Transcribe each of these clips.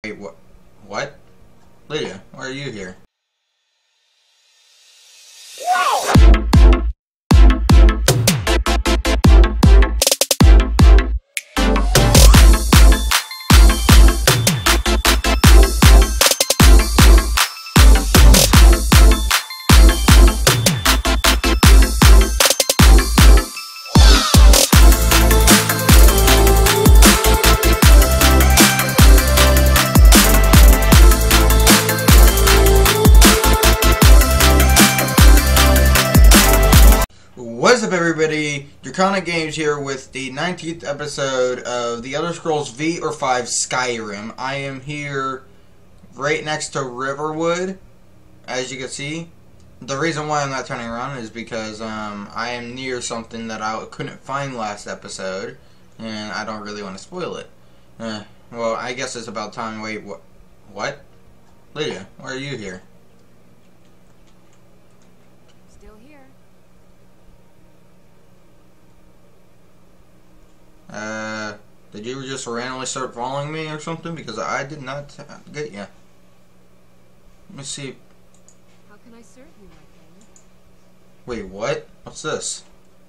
Wait, what? What? Lydia, why are you here? What's up, everybody? Draconic Games here with the 19th episode of the Elder Scrolls V or 5 Skyrim. I am here right next to Riverwood, as you can see. The reason why I'm not turning around is because I am near something that I couldn't find last episode, and I don't really want to spoil it. Well, I guess it's about time. Wait, what? Lydia, why are you here? Did you just randomly start following me or something? Because I did not get you. Let me see. How can I serve you, my friend? Wait, what? What's this?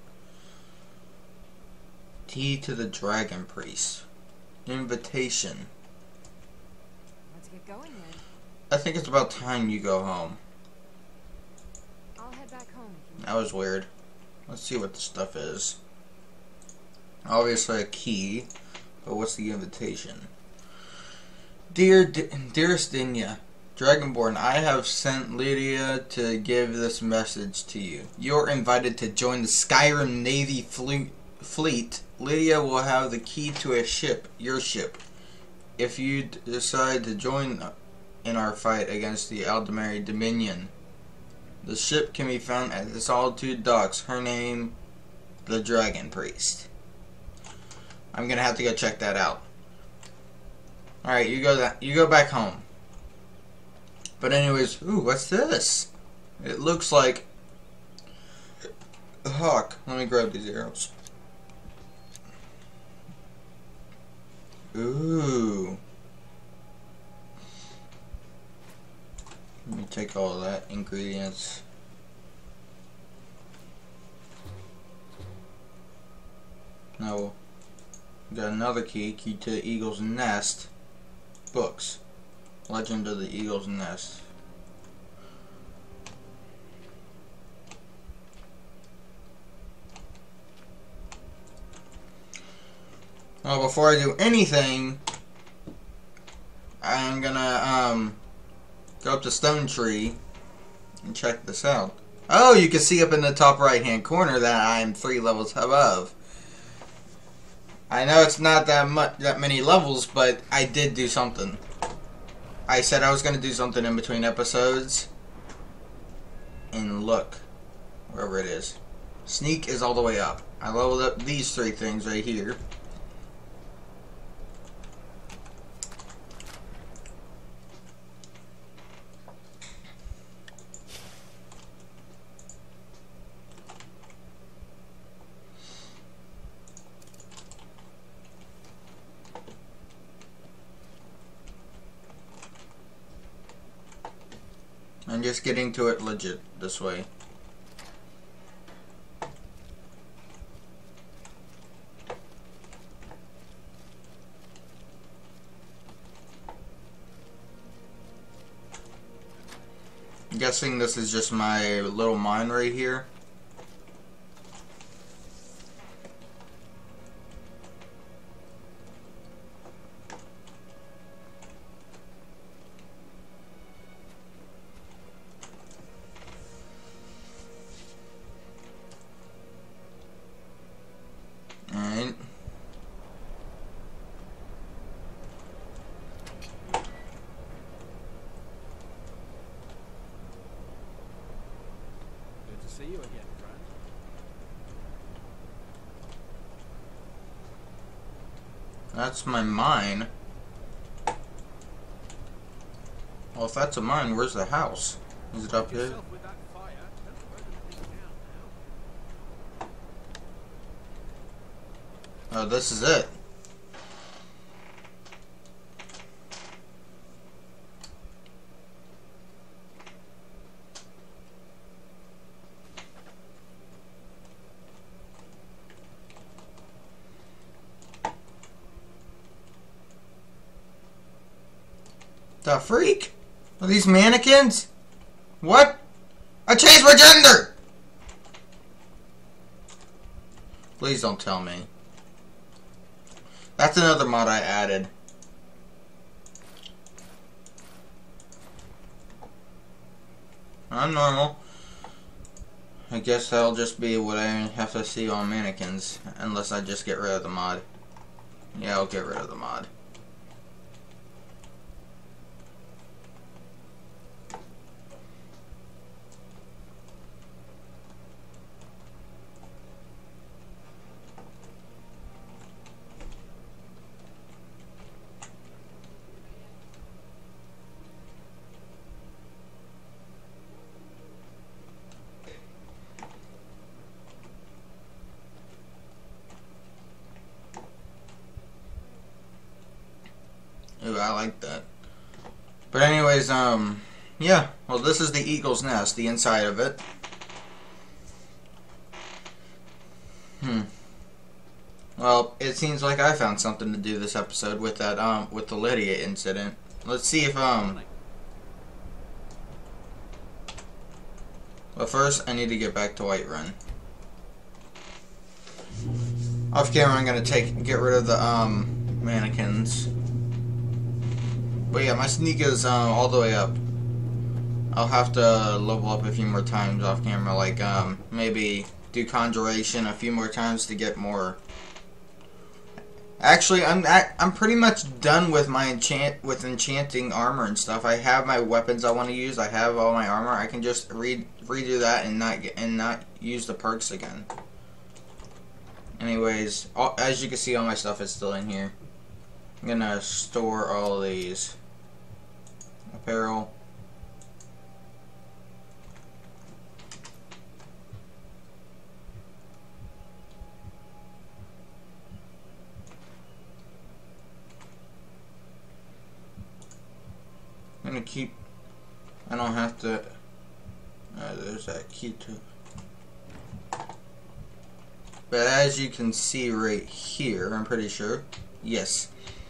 Tea to the Dragon Priest. Invitation. Let's get going then. I think it's about time you go home. I'll head back home if you That was weird. Let's see what the stuff is. Obviously a key, but what's the invitation? Dearest Dinya, Dragonborn, I have sent Lydia to give this message to you. You're invited to join the Skyrim Navy fleet. Lydia will have the key to a ship, your ship. If you decide to join in our fight against the Aldemari Dominion, the ship can be found at the Solitude Docks. Her name, the Dragon Priest. I'm gonna have to go check that out. Alright, you go back home. But anyways, ooh, what's this? It looks like a hawk. Let me grab these arrows. Ooh. Let me take all of that ingredients. No. Got another key to Eagle's Nest. Books. Legend of the Eagle's Nest. Well, before I do anything, I'm gonna go up to Stone Tree and check this out. Oh, you can see up in the top right hand corner that I'm 3 levels above. I know it's not that many levels, but I did do something. I said I was going to do something in between episodes. And look, wherever it is. Sneak is all the way up. I leveled up these 3 things right here. I'm just getting to it legit this way. I'm guessing this is just my little mine right here. See you again, friend. That's my mine. Well, if that's a mine, where's the house? Is it up here? Oh, this is it. The freak? Are these mannequins? What? I changed my gender! Please don't tell me. That's another mod I added. I'm normal. I guess that'll just be what I have to see on mannequins. Unless I just get rid of the mod. Yeah, I'll get rid of the mod. Ooh, I like that. But anyways, yeah. Well, this is the eagle's nest, the inside of it. Well, it seems like I found something to do this episode with that, with the Lydia incident. Let's see if, But first, I need to get back to Whiterun. Off camera, I'm gonna get rid of the, mannequins. But yeah, my sneak is all the way up. I'll have to level up a few more times off camera, like maybe do conjuration a few more times to get more. Actually, I'm pretty much done with my enchanting armor and stuff. I have my weapons I want to use. I have all my armor. I can just redo that and not use the perks again. Anyways, as you can see, all my stuff is still in here. I'm gonna store all of these. Apparel. I'm gonna keep. I don't have to. There's that key too. But as you can see right here, I'm pretty sure. Yes.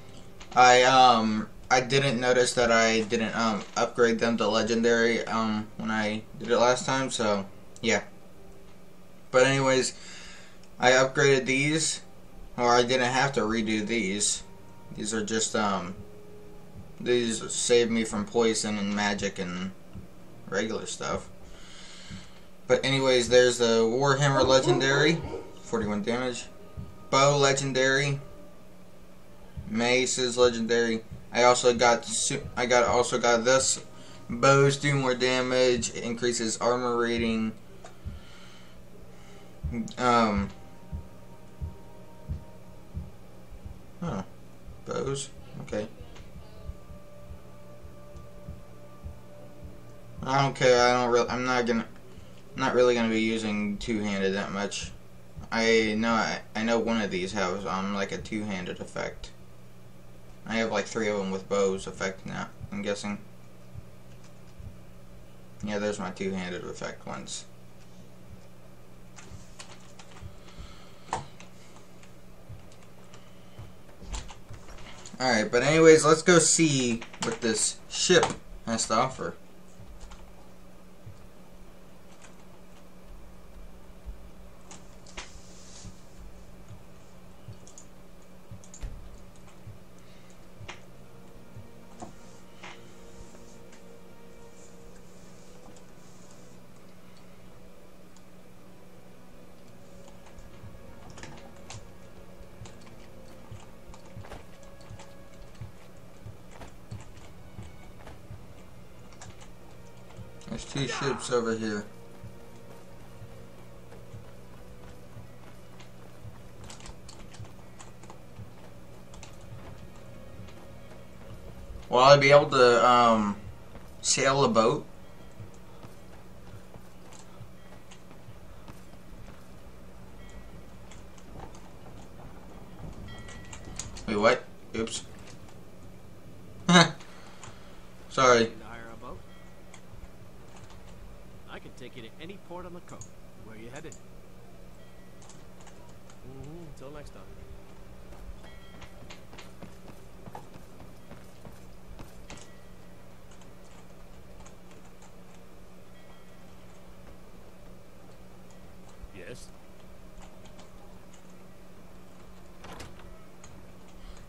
I didn't notice that I didn't upgrade them to legendary when I did it last time, so yeah. But anyways, I upgraded these, or I didn't have to redo these. These are just these saved me from poison and magic and regular stuff. But anyways, there's the Warhammer legendary, 41 damage. Bow legendary. Mace is legendary. I also got this. Bows do more damage, increases armor rating. Bows. Okay. I don't care. I'm not really gonna be using two-handed that much. I know one of these has like a two-handed effect. I have like 3 of them with bows effect now, I'm guessing. Yeah, there's my two-handed effect ones. Alright, but anyways, let's go see what this ship has to offer. There's 2 ships over here. Will I be able to sail a boat? Wait, what? Oops. Sorry. I can take you to any port on the coast. Where you headed? Until next time.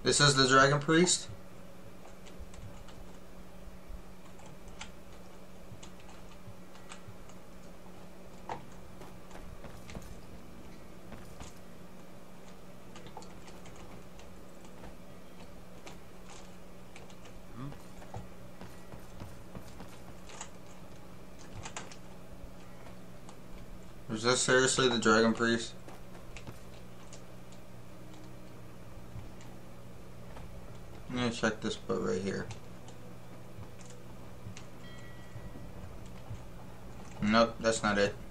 This is the Dragon Priest? Is this seriously the Dragon Priest? I'm gonna check this boat right here. Nope, that's not it.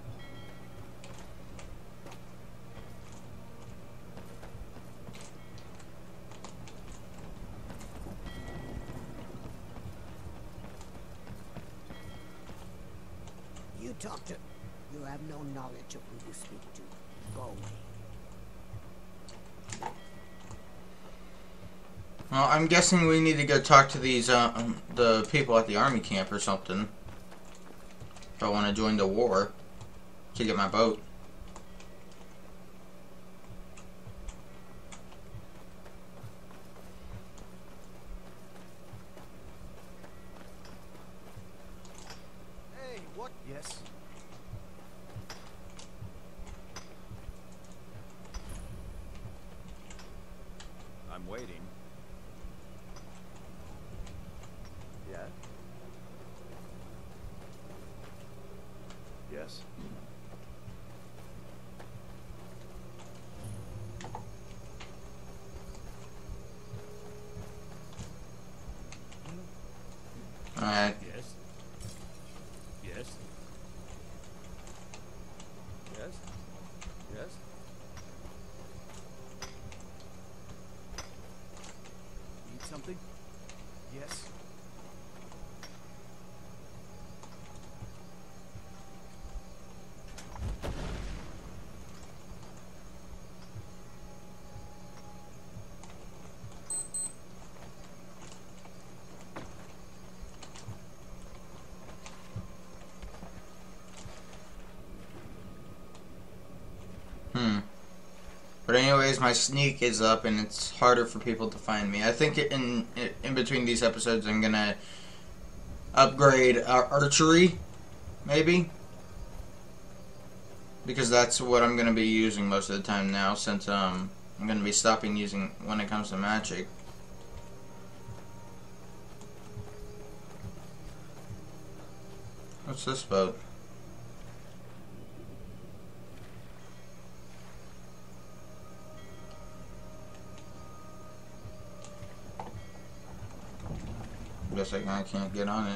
You talk to... You have no knowledge of who you speak to. Go away. Well, I'm guessing we need to go talk to these, the people at the army camp or something. If I want to join the war to get my boat. Hey, what? Yes. I'm waiting. Yeah. Yes. Alright. Yes. Yes. Yes. Yes. Need something? Yes. But anyways, my sneak is up and it's harder for people to find me. I think in between these episodes I'm gonna upgrade archery, maybe? Because that's what I'm gonna be using most of the time now, since I'm gonna be stopping using when it comes to magic. What's this boat? Guess I can't get on it.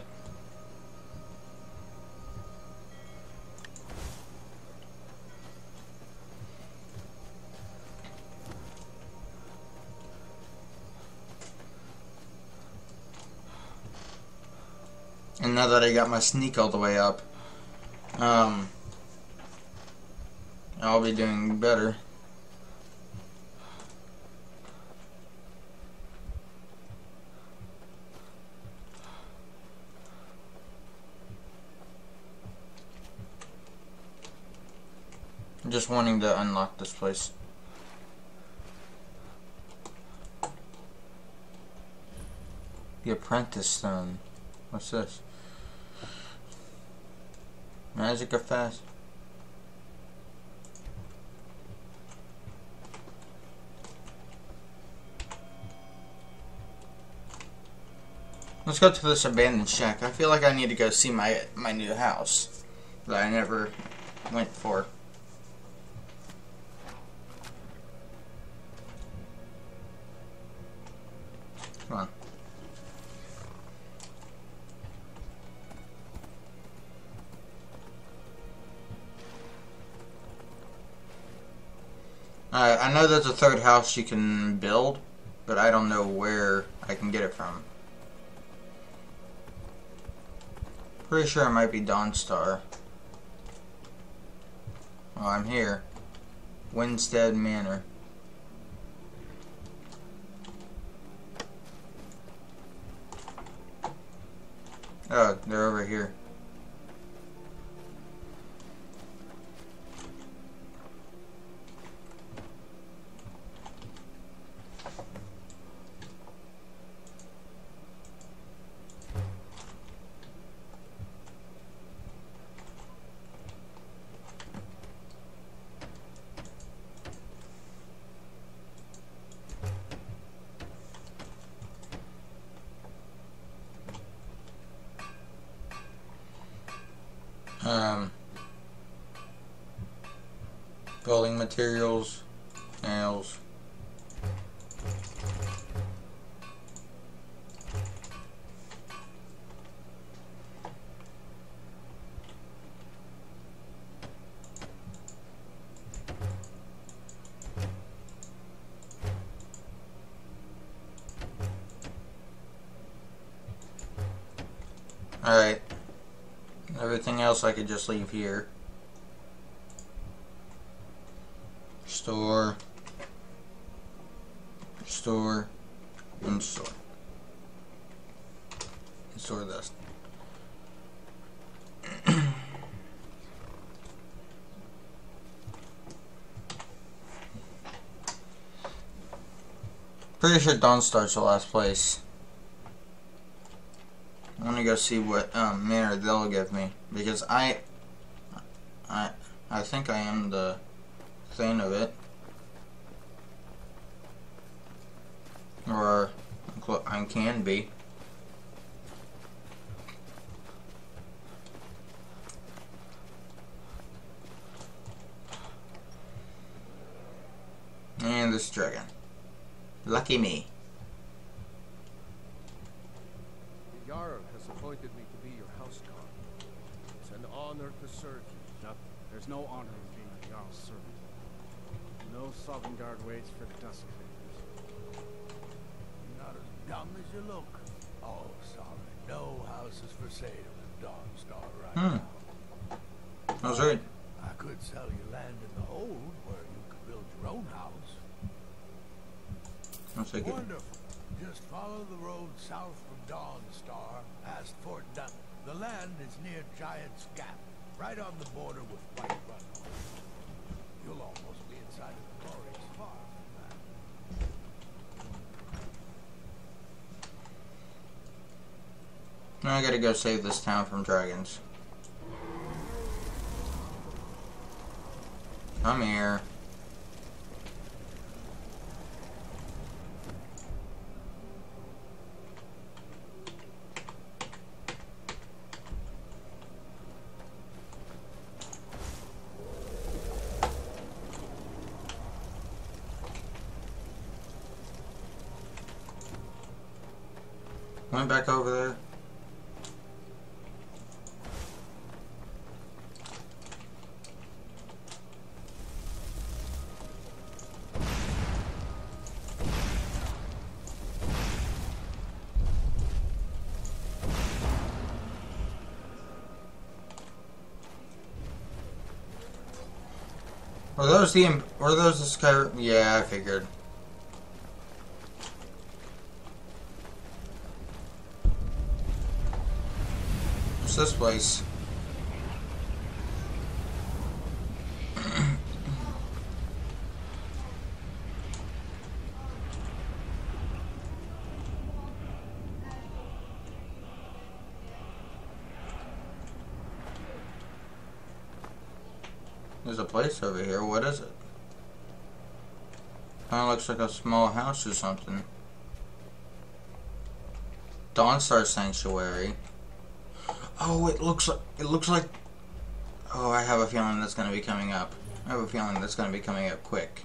And now that I got my sneak all the way up, I'll be doing better. I'm just wanting to unlock this place. The Apprentice Stone. What's this? Magic or fast? Let's go to this abandoned shack. I feel like I need to go see my new house that I never went for. Come on. I know there's a third house you can build, but I don't know where I can get it from. Pretty sure it might be Dawnstar. Oh, I'm here. Windstad Manor. Oh, they're over here. Building materials, nails. Alright. Everything else I could just leave here. Store. Store. And store. And store this. Pretty sure Dawnstar's the last place. I want to go see what manor they'll give me, because I think I am the thing of it, or I can be. And this dragon, lucky me. Has appointed me to be your house guard. It's an honor to serve you. Nothing. There's no honor in being a Jarl's servant. No Sovereign Guard waits for the Dusk Fingers. You're not as dumb as you look. Oh, sorry. No houses for sale in Dawnstar right now. That's right. I could sell you land in the hold where you could build your own house. I'll take it. Wonderful. Just follow the road south from Dawnstar, past Fort Dun. The land is near Giant's Gap, right on the border with White Run. You'll almost be inside of the glorious farm from that. Now I gotta go save this town from dragons. Come here. Went back over there. Were those the Skyrim? Yeah, I figured. What's this place? There's a place over here. What is it? Kinda looks like a small house or something. Dawnstar Sanctuary. Oh, it looks like. Oh, I have a feeling that's gonna be coming up. I have a feeling that's gonna be coming up quick.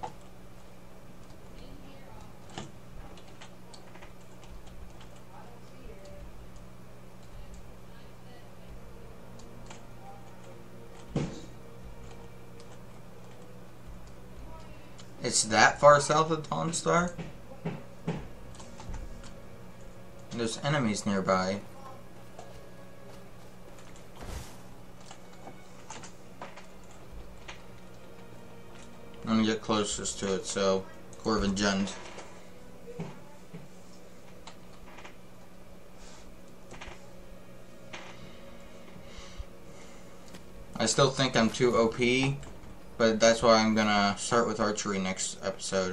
It's that far south of Dawnstar? There's enemies nearby. I'm gonna get closest to it, so Corvin Jund. I still think I'm too OP, but that's why I'm gonna start with archery next episode.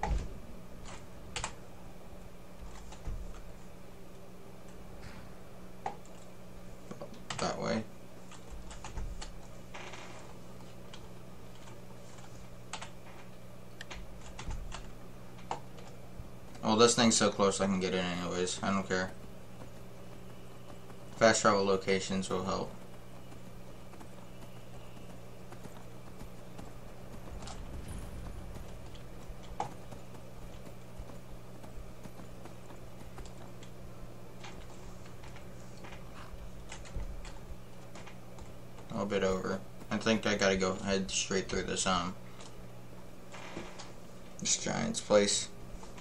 That way. Well, this thing's so close I can get it anyways. I don't care. Fast travel locations will help. little bit over. I think I gotta go head straight through this giant's place.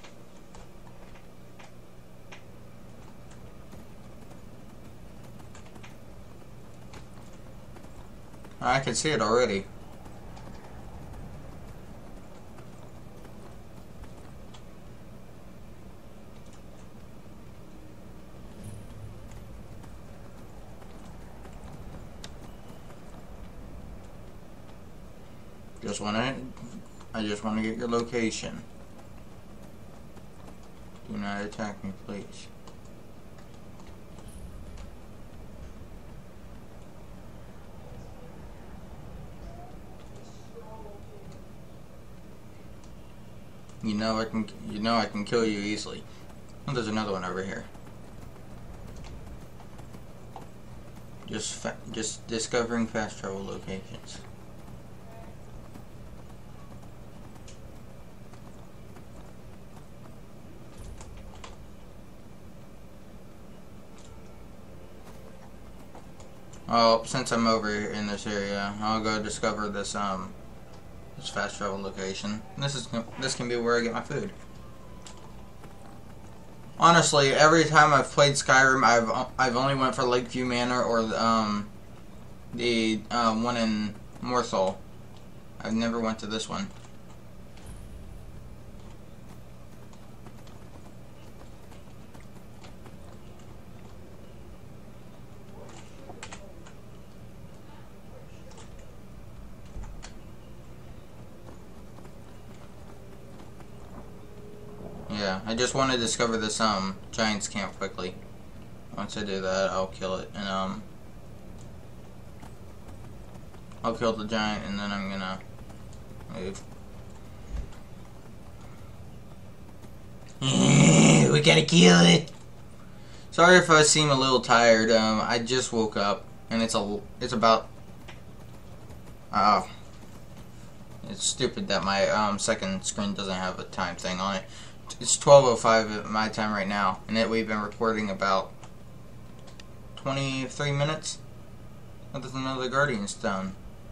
I can see it already. I just want to get your location. Do not attack me, please. You know I can kill you easily. Oh, there's another one over here. Just discovering fast travel locations. Well, since I'm over in this area, I'll go discover this this fast travel location. This can be where I get my food. Honestly, every time I've played Skyrim, I've only went for Lakeview Manor or the one in Morthal. I've never went to this one. Yeah, I just want to discover this giant's camp quickly. Once I do that, I'll kill it, and I'll kill the giant, and then I'm gonna move. We gotta kill it. Sorry if I seem a little tired. I just woke up, and it's about. It's stupid that my second screen doesn't have a time thing on it. It's 12:05 at my time right now, and we've been recording about 23 minutes. Oh, there's another Guardian Stone.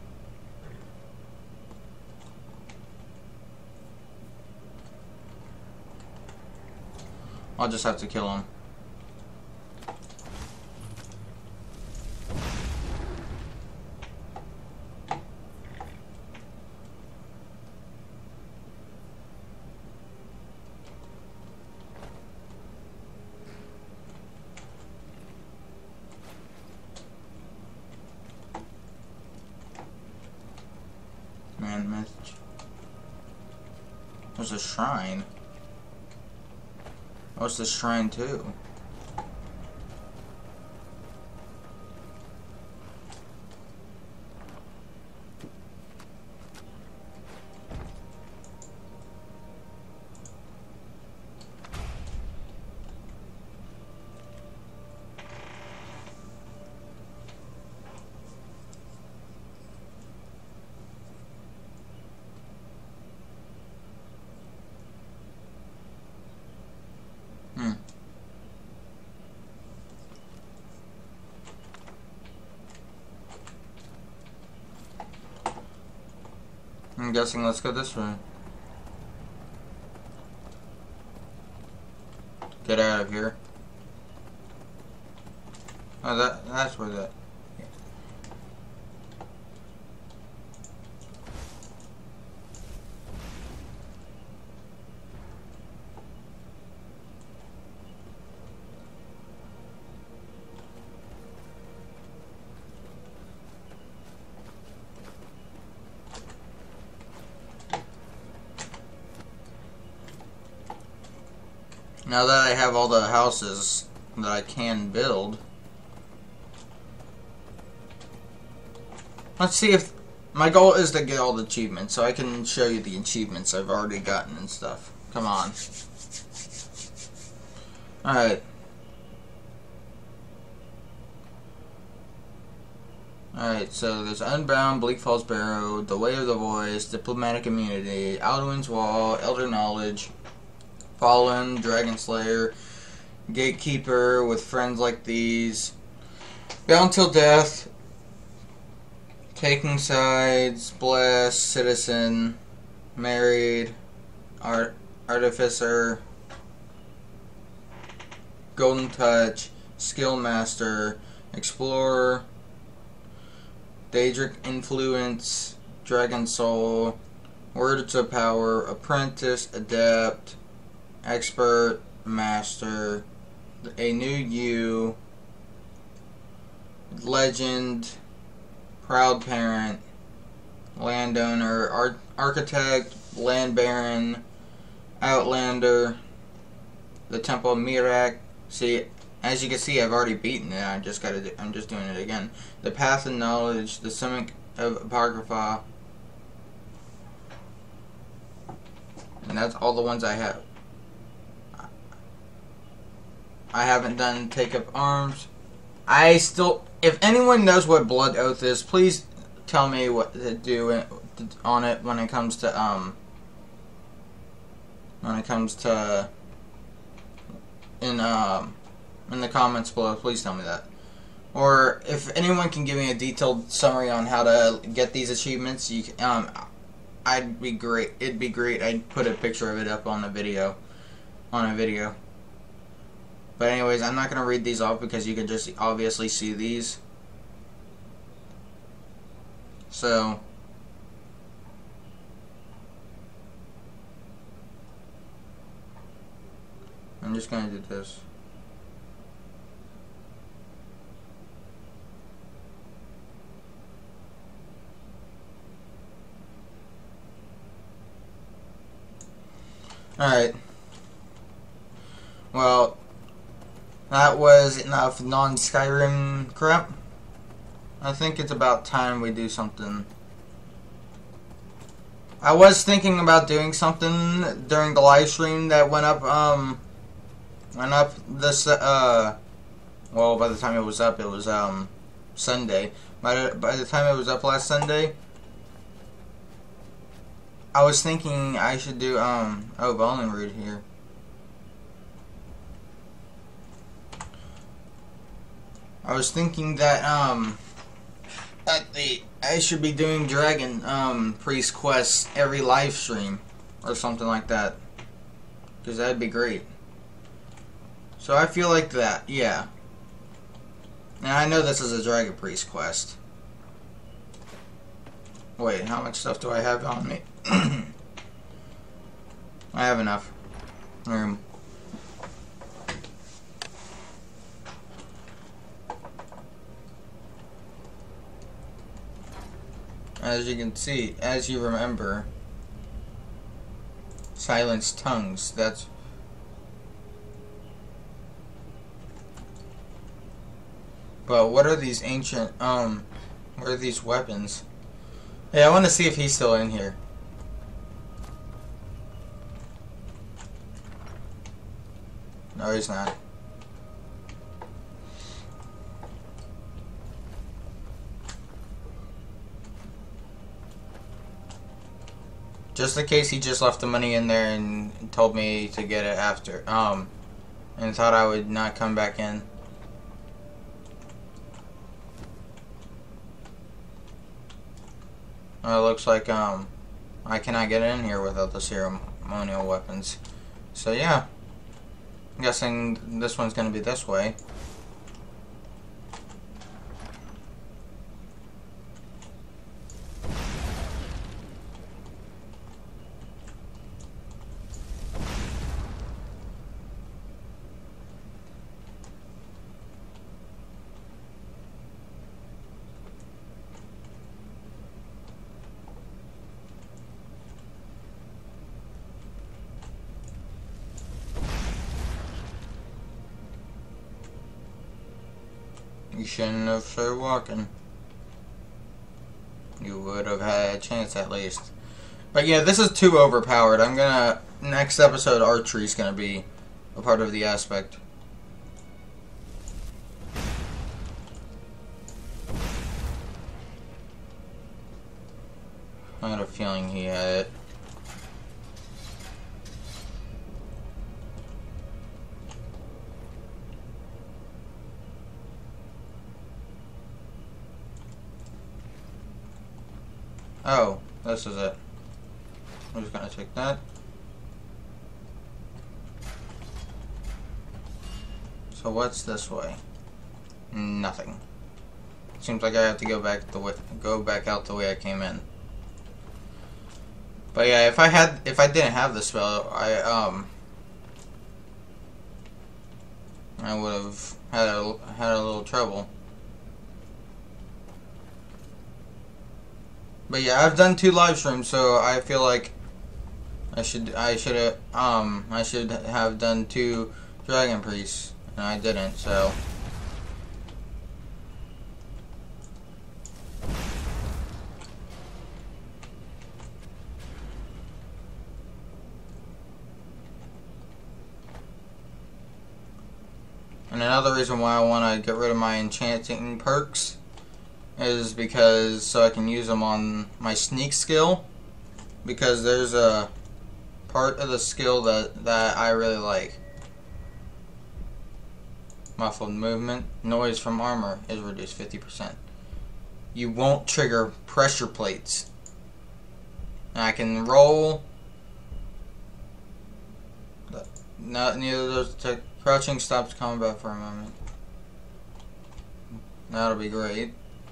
I'll just have to kill him. Message. There's a shrine. What's the shrine too? I'm guessing let's go this way. Get out of here. Oh, that's where that. Now that I have all the houses that I can build, let's see if my goal is to get all the achievements, so I can show you the achievements I've already gotten and stuff. Come on. Alright. Alright, so there's Unbound, Bleak Falls Barrow, The Way of the Voice, Diplomatic Immunity, Alduin's Wall, Elder Knowledge, Fallen, Dragon Slayer, Gatekeeper with Friends Like These, Bound Till Death, Taking sides, blessed, citizen, married, artificer, golden touch, skill master, explorer, Daedric influence, dragon soul, words of power, apprentice, adept, expert, master, a new you, legend, proud parent, landowner, architect, land baron, outlander, the temple of Mirak. See, as you can see, I've already beaten it. I'm just doing it again. The path of knowledge, the summit of apocrypha, and that's all the ones I have. I haven't done take up arms. I still, if anyone knows what blood oath is, please tell me what to do on it when it comes to in the comments below. Please tell me that. Or if anyone can give me a detailed summary on how to get these achievements, you I'd be great. It'd be great. I'd put a picture of it up on a video. But anyways, I'm not going to read these off because you can just obviously see these. So, I'm just going to do this. Alright. Well, that was enough non-Skyrim crap. I think it's about time we do something. I was thinking about doing something during the live stream that went up this, well, by the time it was up, it was, Sunday. By the time it was up last Sunday, I was thinking I should do, oh, Bowling Root here. I was thinking that, I should be doing Dragon, Priest quests every live stream, or something like that. Because that'd be great. So I feel like that, yeah. And I know this is a Dragon Priest quest. Wait, how much stuff do I have on me? I have enough room. As you can see, as you remember, silenced tongues, that's... But what are these ancient, what are these weapons? Hey, I want to see if he's still in here. No, he's not. Just in case he just left the money in there and told me to get it after, and thought I would not come back in. It looks like, I cannot get in here without the ceremonial weapons. So yeah, I'm guessing this one's gonna be this way. You shouldn't have started walking. You would have had a chance at least. But yeah, this is too overpowered. I'm gonna... Next episode, archery's gonna be a part of the aspect. I had a feeling he had it. Oh, this is it. I'm just gonna take that. So what's this way? Nothing. Seems like I have to go back out the way I came in. But yeah, if I didn't have the spell, I would have had a little trouble. But yeah, I've done 2 live streams, so I feel like I should have done 2 Dragon Priests, and I didn't. So and another reason why I want to get rid of my enchanting perks is because so I can use them on my sneak skill, because there's a part of the skill that I really like. Muffled movement. Noise from armor is reduced 50%. You won't trigger pressure plates. And I can roll. Neither of those. Crouching stops combat for a moment. That'll be great.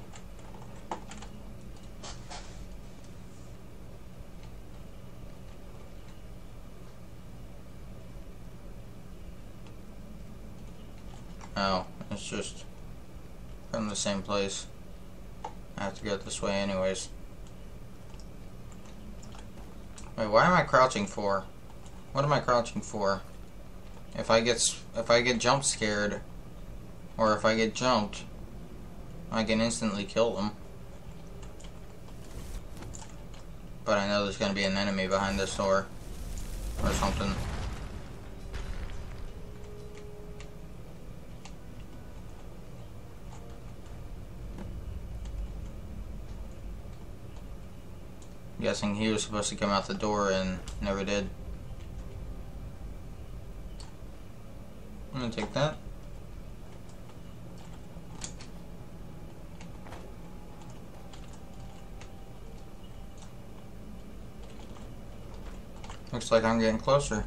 Oh, it's just from the same place. I have to go this way anyways. Wait, why am I crouching for? What am I crouching for? If I get jump scared, or if I get jumped, I can instantly kill them. But I know there's gonna be an enemy behind this door, or something. Guessing he was supposed to come out the door and never did. I'm gonna take that. Looks like I'm getting closer.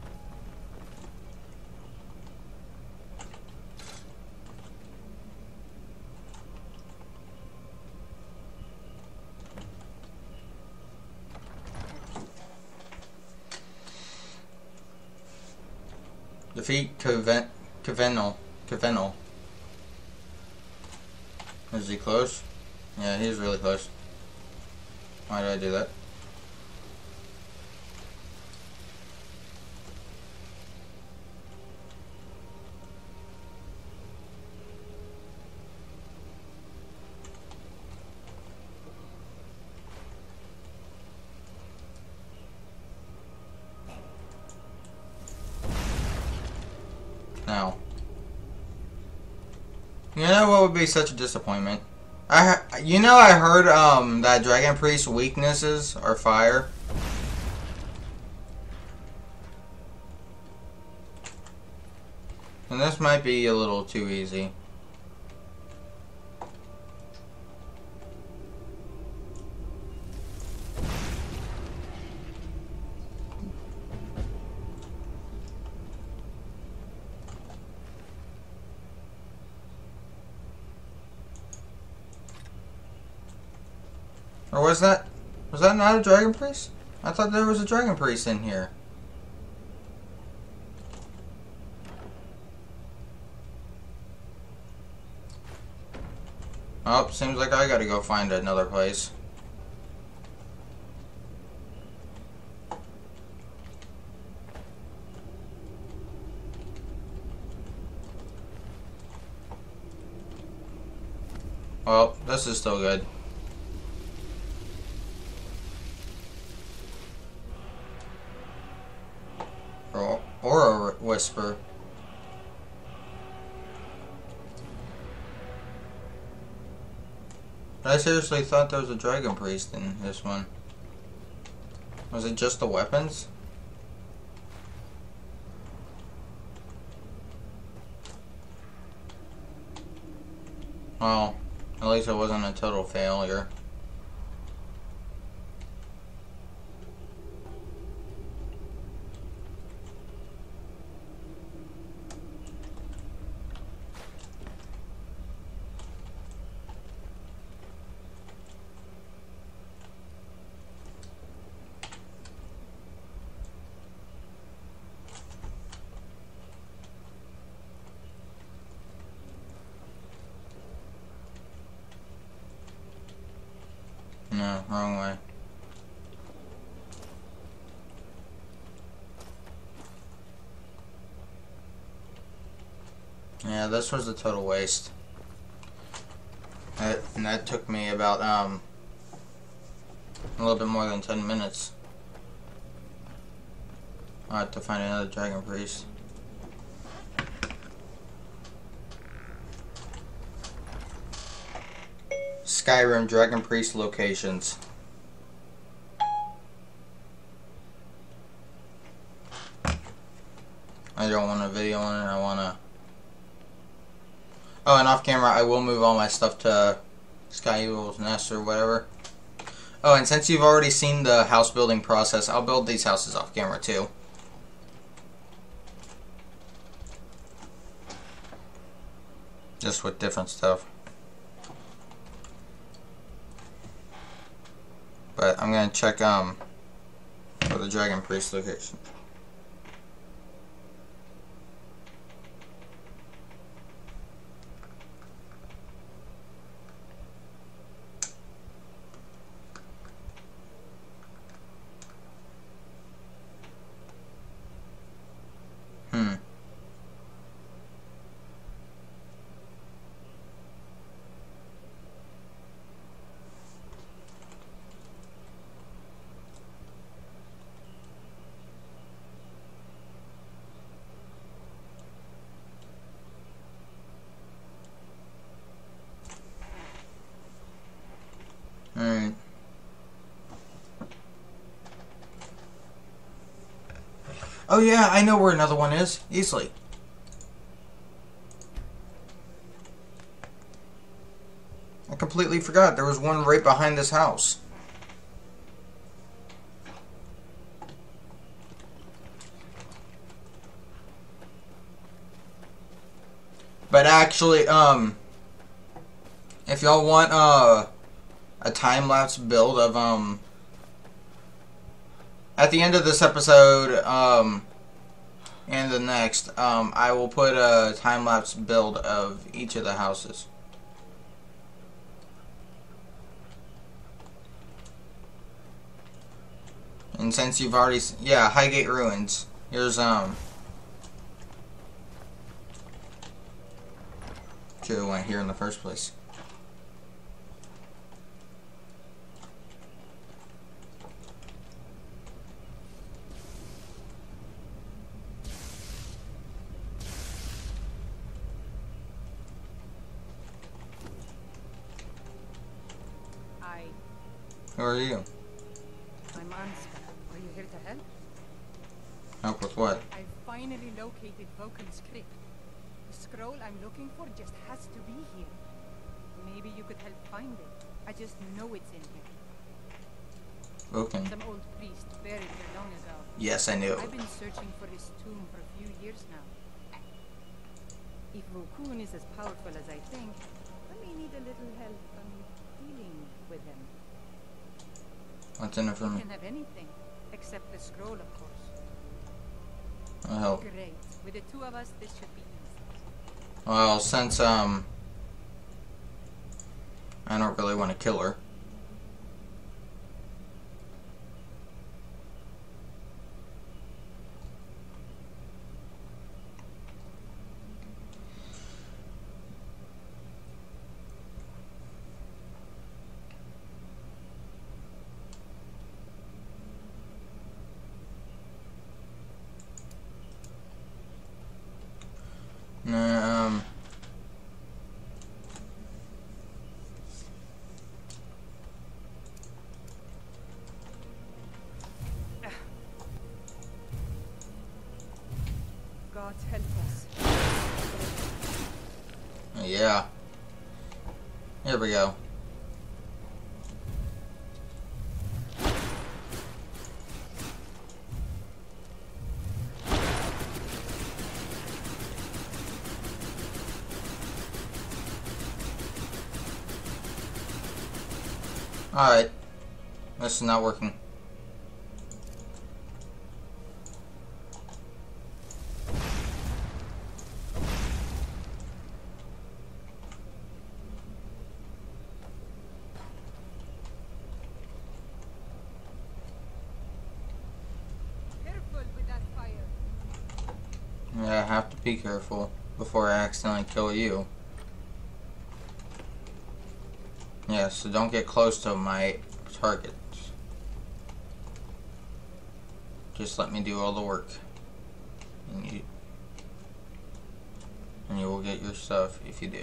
Defeat Cavenel. Is he close? Yeah, he's really close. Why did I do that? Now, you know what would be such a disappointment? I heard that Dragon Priest's weaknesses are fire. And this might be a little too easy. Or was that not a Dragon Priest? I thought there was a Dragon Priest in here. Oh, seems like I gotta go find another place. Well, this is still good. Or a whisper. But I seriously thought there was a Dragon Priest in this one. Was it just the weapons? Well, at least it wasn't a total failure. No, wrong way. Yeah, this was a total waste. And that took me about a little bit more than 10 minutes. I'll have to find another dragon priest. Skyrim dragon priest locations. I don't want a video on it, I want to... Oh, and off camera, I will move all my stuff to Sky Eagle's Nest or whatever. Oh, and since you've already seen the house building process, I'll build these houses off camera too. Just with different stuff. But I'm gonna check for the dragon priest location. Alright. Oh yeah, I know where another one is. Easily. I completely forgot. There was one right behind this house. But actually, if y'all want, a time-lapse build of, at the end of this episode, and the next, I will put a time-lapse build of each of the houses. And since you've already, yeah, Highgate Ruins. Here's, should have went here in the first place. Who are you? I'm Anska. Are you here to help? Help with what? I've finally located Vulcan's crypt. The scroll I'm looking for just has to be here. Maybe you could help find it. I just know it's in here. Vulcan. Some old priest buried here long ago. Yes, I knew. I've been searching for his tomb for a few years now. If Vulcan is as powerful as I think, I may need a little help dealing with him. What's in it for You me? can have anything, except the scroll, of course. I'll help. Great. With the two of us, this should be easy. Well, since, I don't really want to kill her. God help us. Yeah. Here we go. Alright. This is not working. Be careful before I accidentally kill you. Yeah, so don't get close to my targets. Just let me do all the work. And you will get your stuff if you do.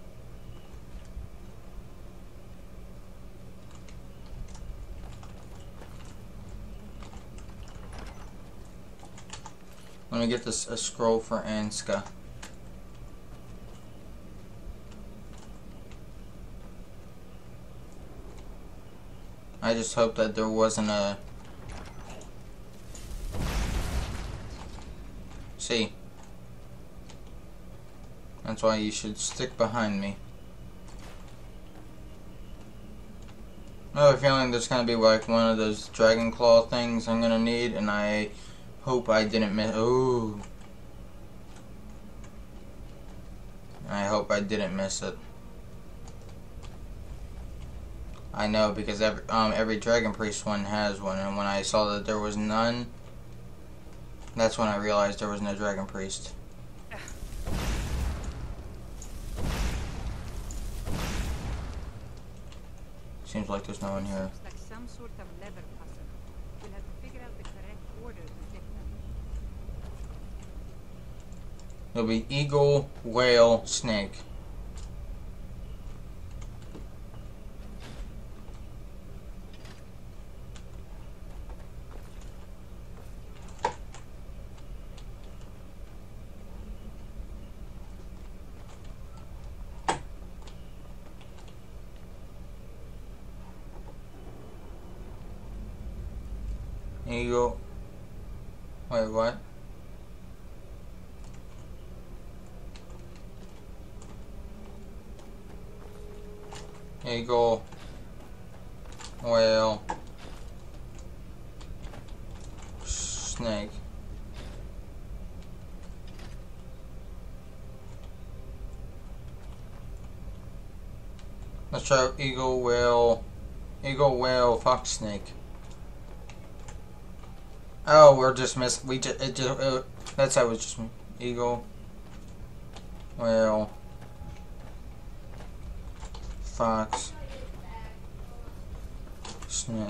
Let me get this a scroll for Anska. I just hope that there wasn't a... See? That's why you should stick behind me. I have a feeling there's gonna be like one of those dragon claw things I'm gonna need, and I hope I didn't miss. Ooh. I hope I didn't miss it. I know, because every dragon priest one has one, and when I saw that there was none, that's when I realized there was no dragon priest. Seems like there's no one here. Looks like some sort of lever puzzle. We'll have to figure out the correct order to fit them. It'll be eagle, whale, snake. Eagle. Wait, what? Eagle. Whale. Snake. Let's try eagle, whale, fox, snake. Oh, we're just that's how it was just eagle, whale, fox, snake.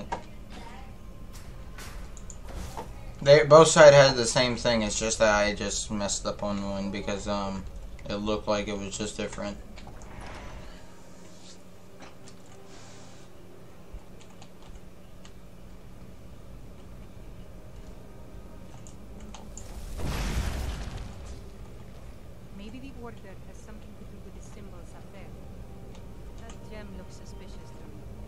They both sides had the same thing. It's just that I just messed up on one because it looked like it was just different. Maybe the order has something to do with the symbols up there. That gem looks suspicious to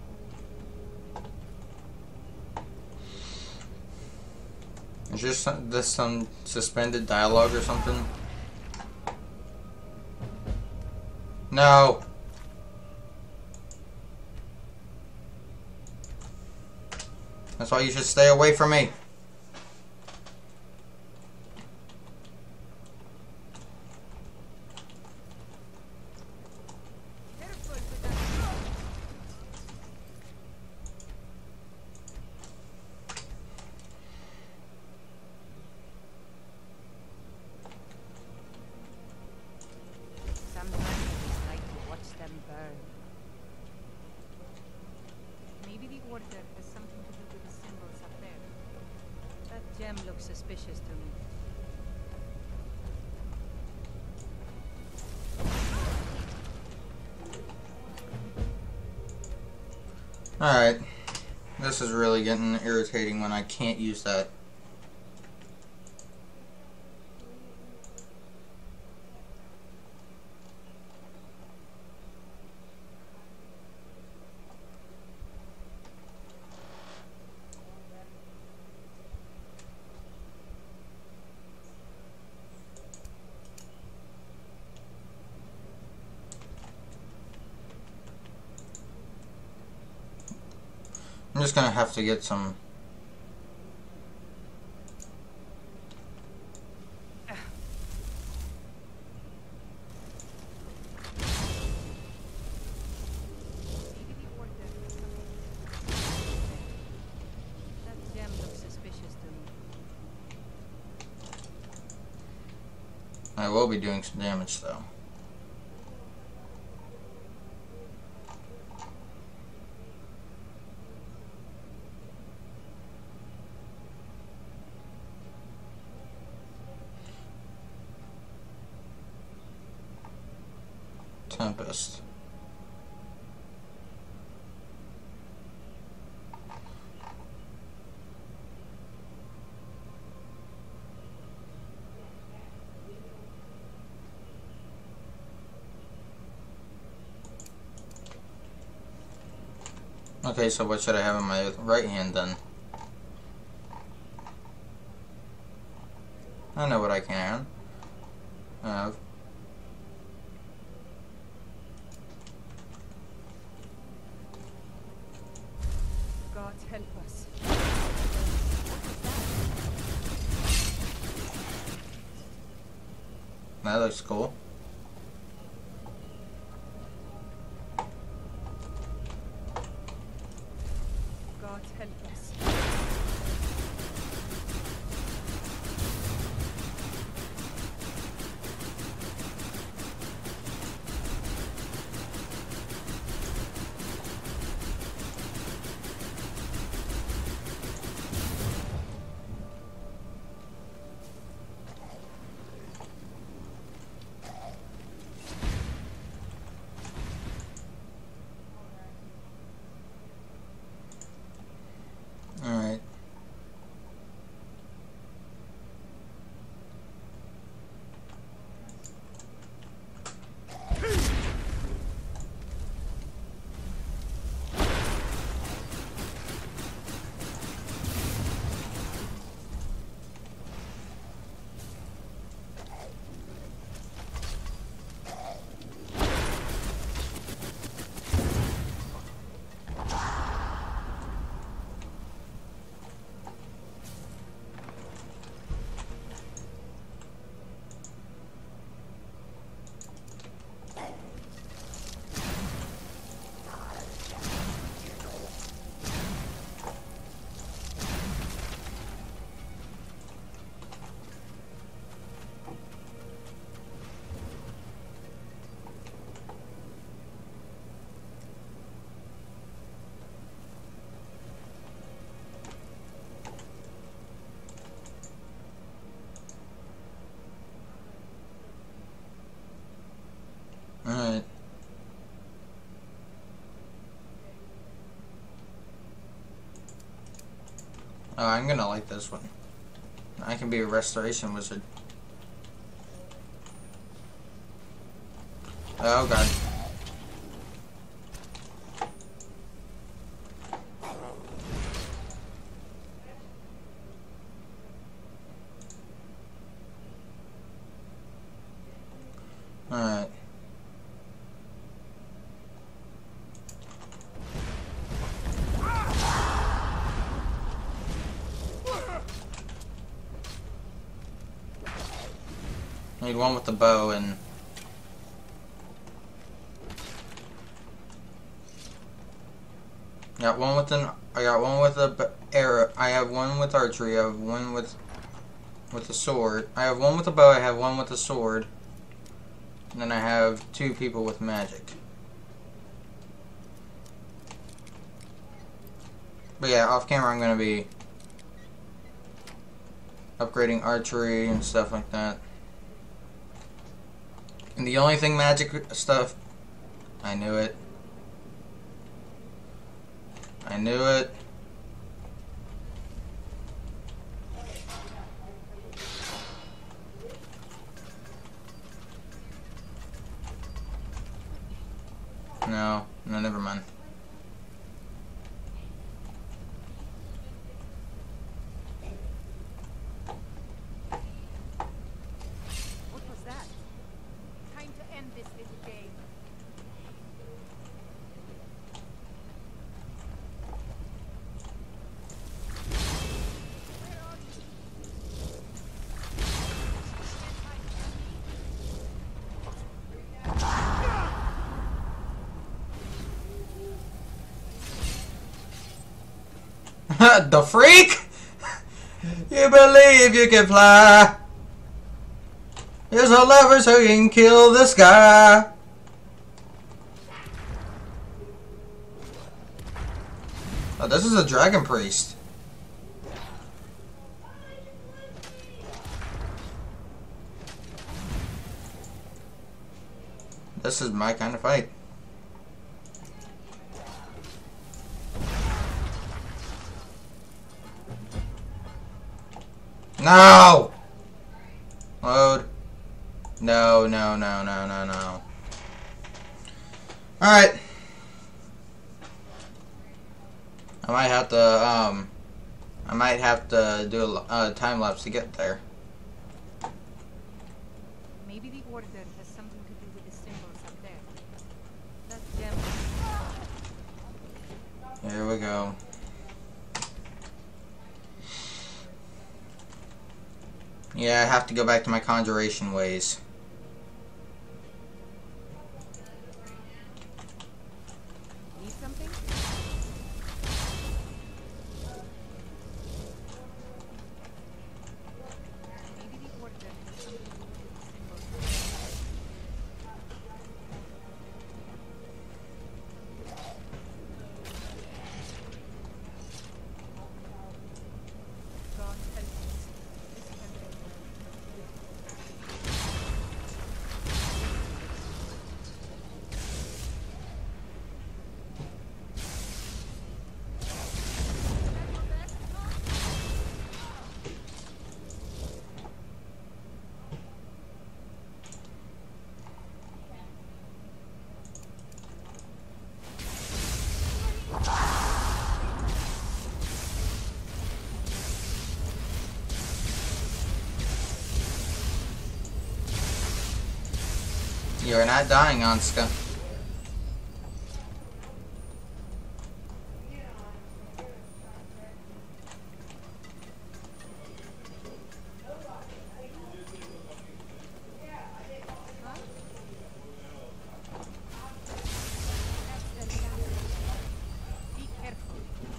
me. Is this some suspended dialogue or something? No. That's why you should stay away from me. Sometimes I just like to watch them burn. Maybe the order has something to do with the symbols up there. That gem looks suspicious to me. Alright. This is really getting irritating when I can't use that. I'm just gonna have to get some. Maybe the order has something. That gem looks suspicious to me. I will be doing some damage though. Tempest. Okay, so what should I have in my right hand then? I know what I can have. God help us. That looks cool. God help us. Alright. Alright. Oh, I'm gonna like this one. I can be a restoration wizard. Oh god. Alright. Need one with the bow and got one with I got one with a arrow. I have one with archery. I have one with a sword. I have one with a bow. I have one with a sword. And then I have 2 people with magic. But yeah, off camera I'm gonna be upgrading archery and stuff like that. And the only thing magic stuff, I knew it. I knew it. No, never mind. What was that? Time to end this little game. The freak? You believe you can fly? Here's a lever so you can kill this guy. Oh, this is a dragon priest. This is my kind of fight. No! Load. No, no, no, no, no, no. Alright. I might have to do a time lapse to get there. Maybe the order has something to do with the symbols up there. That gem. Here we go. Yeah, I have to go back to my conjuration ways. Need something? Maybe the order has something to do with the symbols. God help us. This can be. You're not dying, Anska. Be careful.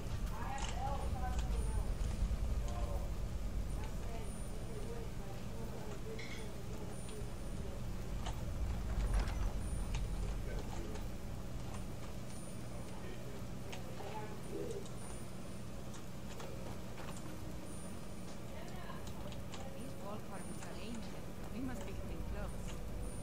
These wall carvings are ancient. We must be getting close.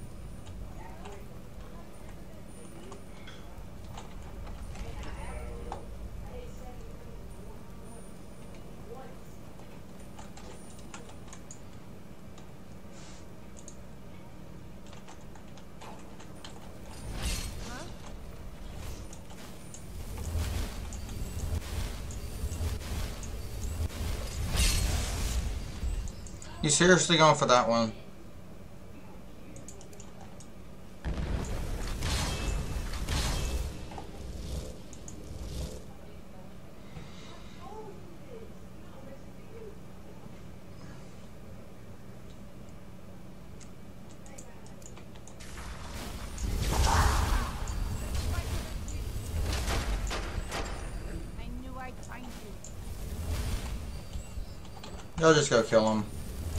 Huh? You seriously going for that one? I knew I'd find you. You'll just go kill him.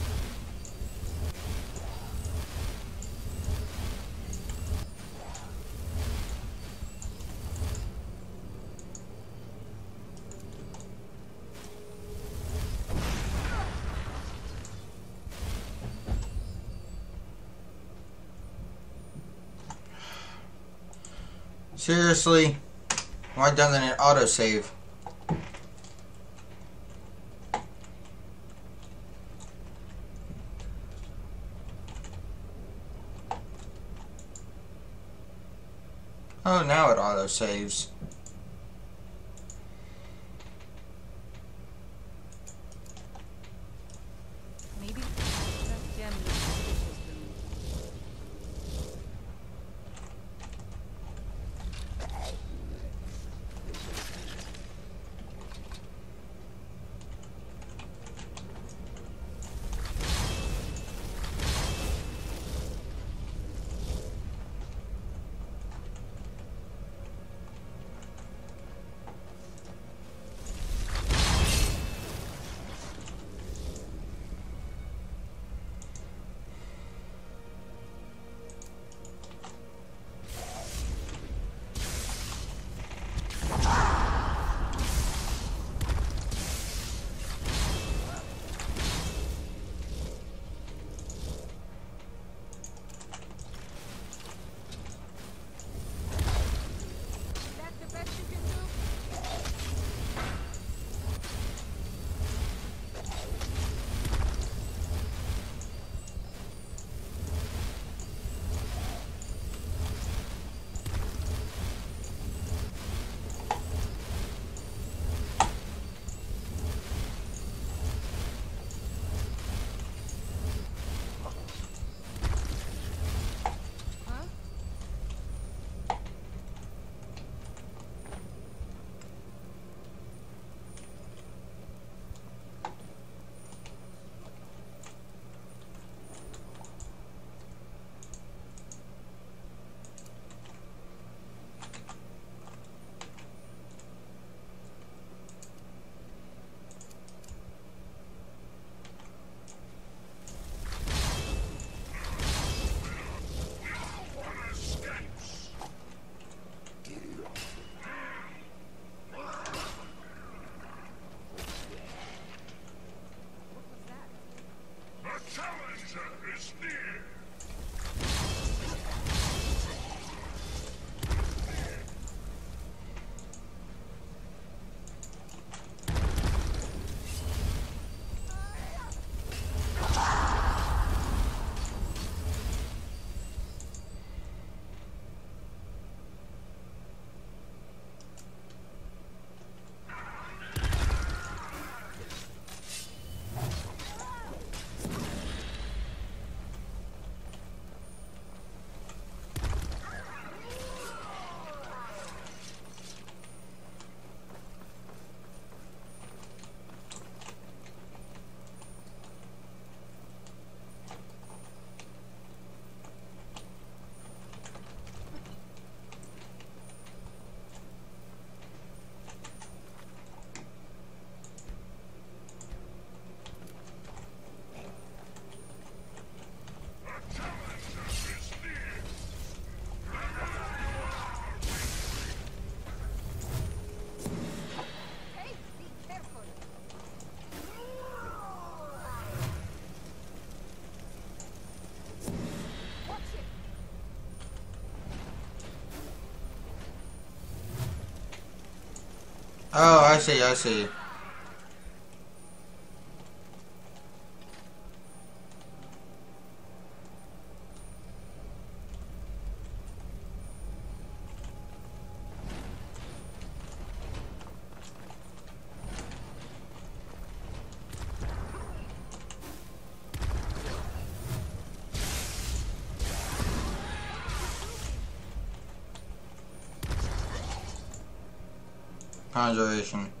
Seriously? Why doesn't it autosave? Oh, now it autosaves. Maybe that gem looks suspicious to me. Oh, I see, I see. Conjuration.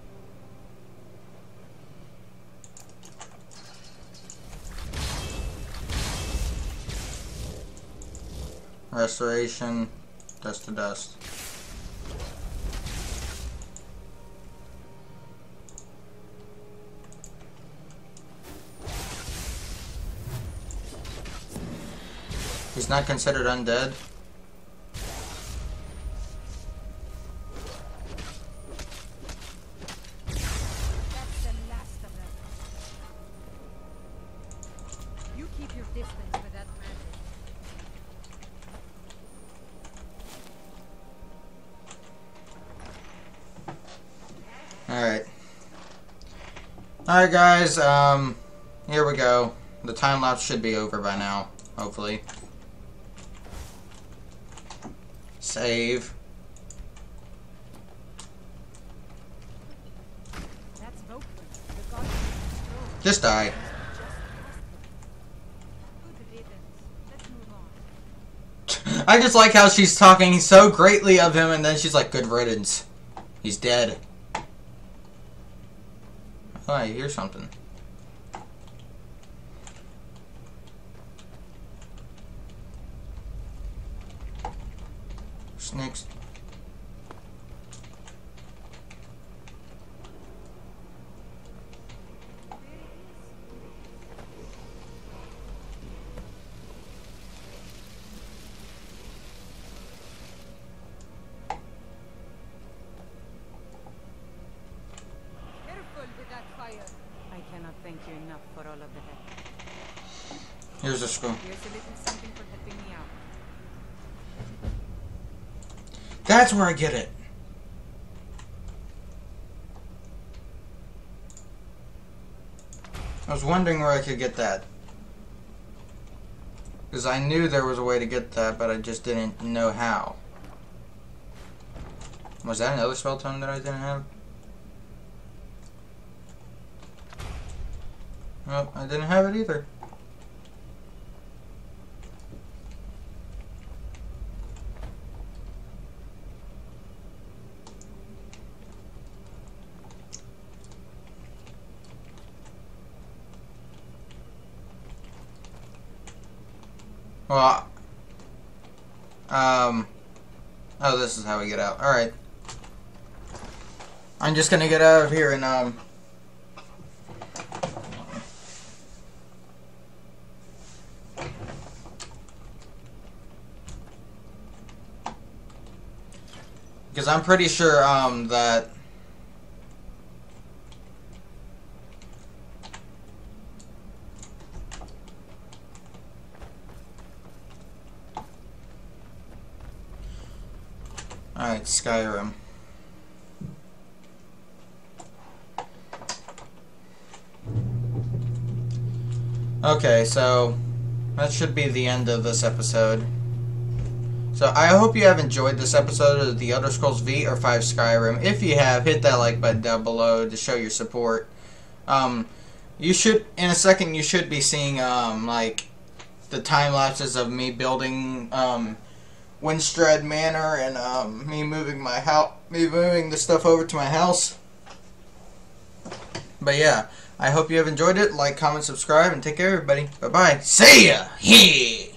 Restoration. Dust to dust. He's not considered undead. Alright guys, here we go. The time lapse should be over by now, hopefully. Save. Just die. I just like how she's talking so greatly of him and then she's like, good riddance. He's dead. Oh, I hear something. Snakes. Here's a scroll. Here's a little something for helping me out. That's where I get it. I was wondering where I could get that. Because I knew there was a way to get that, but I just didn't know how. Was that another spell tome that I didn't have? Well, I didn't have it either. Well, oh, this is how we get out. Alright. I'm just gonna get out of here and, because I'm pretty sure, that alright, Skyrim. Okay, so that should be the end of this episode. So I hope you have enjoyed this episode of the Elder Scrolls V or 5 Skyrim. If you have, hit that like button down below to show your support. You should, in a second, you should be seeing like the time lapses of me building Windstad Manor and me moving the stuff over to my house. But yeah, I hope you have enjoyed it. Like, comment, subscribe, and take care, everybody. Bye bye. See ya.